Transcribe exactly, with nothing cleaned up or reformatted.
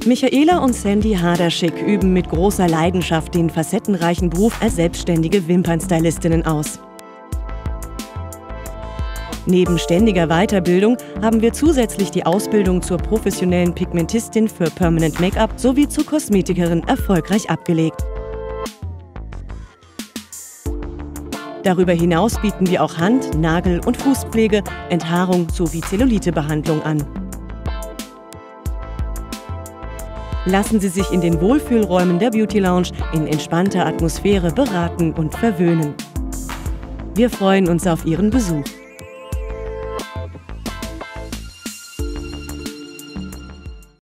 Michaela und Sandy Haderschick üben mit großer Leidenschaft den facettenreichen Beruf als selbstständige Wimpernstylistinnen aus. Neben ständiger Weiterbildung haben wir zusätzlich die Ausbildung zur professionellen Pigmentistin für Permanent Make-up sowie zur Kosmetikerin erfolgreich abgelegt. Darüber hinaus bieten wir auch Hand-, Nagel- und Fußpflege, Enthaarung sowie Zellulitebehandlung an. Lassen Sie sich in den Wohlfühlräumen der Beauty Lounge in entspannter Atmosphäre beraten und verwöhnen. Wir freuen uns auf Ihren Besuch.